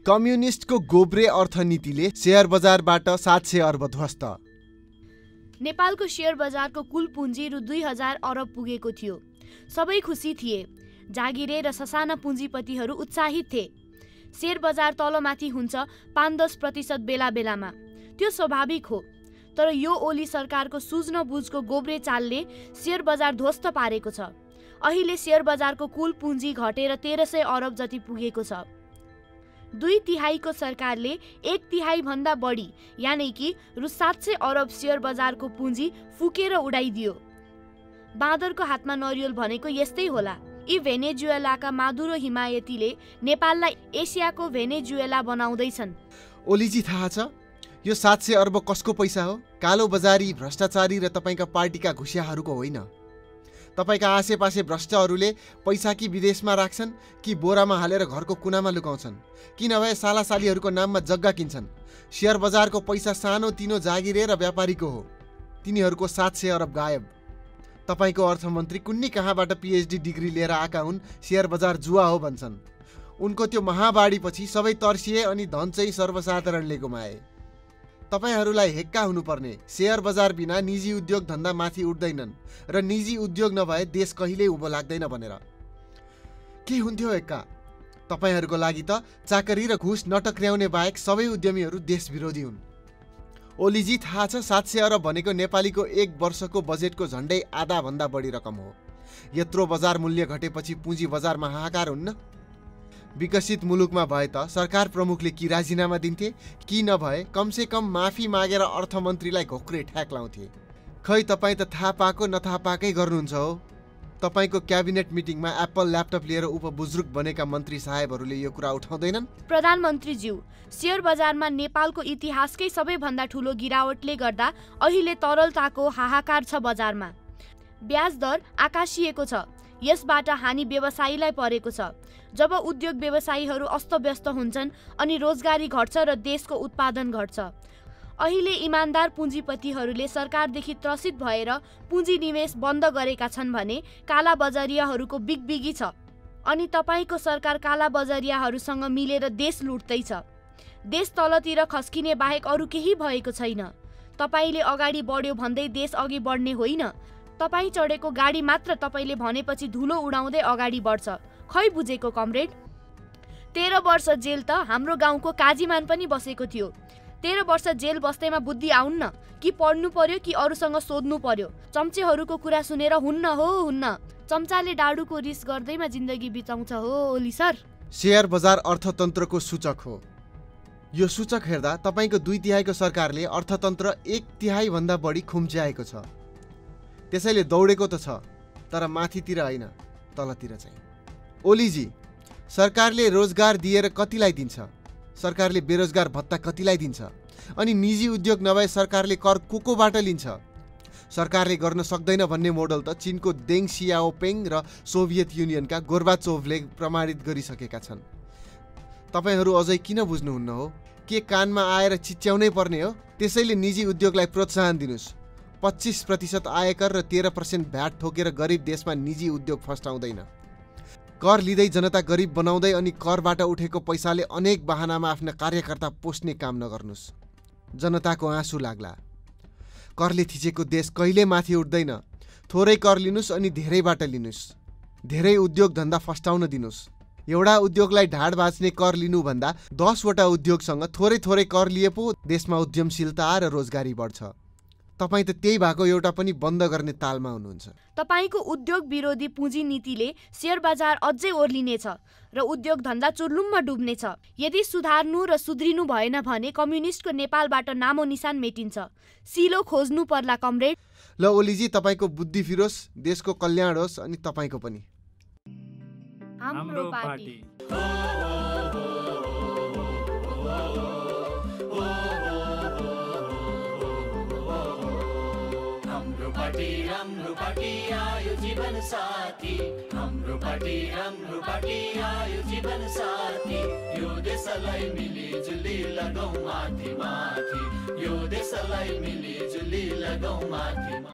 कम्युनिस्टको गोब्रे अर्थनीतिले share बजारबाट 700 अर्ब ध्वस्त। नेपालको शेयर बजारको कुल पुँजी रु 2000 अरब पुगेको थियो। सबै खुसी थिए। जागिरे र ससाना पुँजीपतिहरू उत्साहित थिए। शेयर बजार तलमाथि हुन्छ 5-10% बेला बेलामा, त्यो स्वाभाविक हो। तर यो ओली सरकारको सुझ्न बुझको गोब्रे चालले शेयर बजार ध्वस्त पारेको छ। अहिले शेयर बजारको कुल पुँजी घटेर 1300 अरब जति पुगेको छ। 2/3 सरकारले 1/3 भन्दा बढी यानि कि रु 700 अरब शेयर बजारको पुँजी फुकेर उडाइदियो। बाँदरको हातमा नरिवल भनेको यस्तै होला। यी भेनेजुएलाका मादुरो हिमायतीले नेपाललाई एसियाको भेनेजुएला बनाउँदैछन्। ओलीजी थाहा छ यो 700 अर्ब कसको पैसा हो? कालो बजारी, भ्रष्टाचारी र तपाईँका पार्टीका घुसियाहरूको होइन। तपाईँका आसेपासे भ्रष्टहरूले पैसा कि विदेशमा राख्छन् कि बोरामा हालेर घरको कुनामा लुकाउँछन्, कि नभए सालासालीहरूको नाममा जग्गा किन्छन्। शेयर बजारको पैसा सानो तिनो जागिरे र व्यापारीको हो। तिनीहरूको 700 अरब गायब। तपाईँको अर्थमन्त्री कुन्नी कहाँबाट PhD डिग्री लिएर आएका हुन्, शेयर बजार जुवा हो भन्छन्। उनको त्यो महाबाढीपछि सबै तर्सिए अनि धन चाहिँ सर्वसाधारणले गुमाए। तपाईहरूलाई हेक्का हुनुपर्ने, शेयर बजार बिना निजी उद्योग धन्दा माथि उठ्दैनन् र निजी उद्योग नभए देश कहिल्यै उँभो लाग्दैन भनेर। के हुन्थ्यो हेक्का? तपाईहरूको लागि त चाकरी र घुस नटक्र्याउने बाहेक सबै उद्यमीहरू देश विरोधी हुन्। ओलीजी थाहा छ 700 अरब भनेको नेपालीको 1 वर्षको बजेटको झन्डै आधा भन्दा बढी रकम हो। यत्रो बजार मूल्य घटेपछि पुँजी बजारमा हाहाकार हुन्न? विकसित मुलुकमा भए त सरकार प्रमुखले कि राजीनामा दिन्थे कि नभए कमसे कम माफी मागेर अर्थमन्त्रीलाई घोक्रे ठ्याक लाउँथे। खै तपाईँ त थाहा पाएको नथाहा पाएकै गर्नुहुन्छ हो। तपाईँको क्याबिनेट मिटिङमा एप्पल ल्यापटप लिएर उपबुजुर्ग बनेका मन्त्री साहेबहरूले यो कुरा उठाउँदैनन्? प्रधानमन्त्रीज्यू, शेयर बजारमा नेपालको इतिहासकै सबैभन्दा ठुलो गिरावटले गर्दा अहिले तरलताको हाहाकार छ बजारमा। ब्याज दर आकाशिएको छ। यसबाट हानि व्यवसायीलाई परेको छ। जब उद्योग व्यवसायीहरू अस्तव्यस्त हुन्छन् अनि रोजगारी घट्छ र देशको उत्पादन घट्छ। अहिले इमान्दार पुँजीपतिहरूले सरकारदेखि त्रसित भएर पुँजी निवेश बन्द गरेका छन् भने काला बजारियाहरूको बिगबिगी छ। अनि तपाईँको सरकार काला बजारियाहरूसँग मिलेर देश लुट्दैछ। देश तलतिर खस्किने बाहेक अरू केही भएको छैन। तपाईँले अगाडि बढ्यो भन्दै देश अघि बढ्ने होइन। तपाईँ चढेको गाडी मात्र तपाईँले भनेपछि धुलो उडाउँदै अगाडि बढ्छ। खै बुझेको कमरेड? 13 वर्ष जेल त हाम्रो गाउँको काजीमान पनि बसेको थियो। 13 वर्ष जेल बस्दैमा बुद्धि आउन्न कि पढ्नु पर्यो कि अरूसँग सोध्नु पर्यो? चम्चेहरूको कुरा सुनेर हुन्न हो हुन्न। चम्चाले डाडुको रिस गर्दैमा जिन्दगी बिताउँछ हो ओली सर। शेयर बजार अर्थतन्त्रको सूचक हो। यो सूचक हेर्दा तपाईँको 2/3 सरकारले अर्थतन्त्र 1/3 भन्दा बढी खुम्च्याएको छ। त्यसैले दौडेको त छ, तर माथितिर होइन, तलतिर चाहिँ। ओलीजी, सरकारले रोजगार दिएर कतिलाई दिन्छ? सरकारले बेरोजगार भत्ता कतिलाई दिन्छ? अनि निजी उद्योग नभए सरकारले कर कोबाट लिन्छ? सरकारले गर्न सक्दैन भन्ने मोडल त चीनको देङ सियाओपेङ र सोभियत युनियनका गोर्बाचोभले प्रमाणित गरिसकेका छन्। तपाईहरू अझै किन बुझ्नुहुन्न हो? के कानमा आएर चिच्याउनै पर्ने हो? त्यसैले निजी उद्योगलाई प्रोत्साहन दिनुस्। 25% आयकर र 13% भ्याट ठोकेर गरिब देशमा निजी उद्योग फस्टाउँदैन। कर लिँदै जनता गरिब बनाउँदै अनि करबाट उठेको पैसाले अनेक बहानामा आफ्ना कार्यकर्ता पोस्ने काम नगर्नुस्। जनताको आँसु लाग्ला। करले थिचेको देश कहिले माथि उठ्दैन। थोरै कर लिनुस् अनि धेरैबाट लिनुस्। धेरै उद्योग धन्दा फस्टाउन दिनुस्। एउटा उद्योगलाई ढाड बाँच्ने कर लिनुभन्दा 10 वटा उद्योगसँग थोरै थोरै कर लिए पो देशमा उद्यमशीलता र रोजगारी बढ्छ। तपाईँ त त्यही भएको एउटा पनि बन्द गर्ने तालमा हुनुहुन्छ। तपाईँको उद्योग विरोधी पुँजी नीतिले शेयर बजार अझै ओर्लिनेछ र उद्योग धन्दा चुर्लुममा डुब्नेछ। यदि सुधार्नु र सुध्रिनु भएन भने कम्युनिस्टको नेपालबाट नामो निशान मेटिन्छ। सिलो खोज्नु पर्ला कमरेड। ल ओलीजी, तपाईँको बुद्धि फिरोस्, देशको कल्याण होस् अनि तपाईँको पनि। हाम्रो पार्टी। हाम्रो पार्टी आयो जीवन साथी। हाम्रो पार्टी आयो जीवन साथी। यो देशलाई मिलिजुली लगाउँ माथि माथि। यो देशलाई मिलिजुली लगाउँ माथि।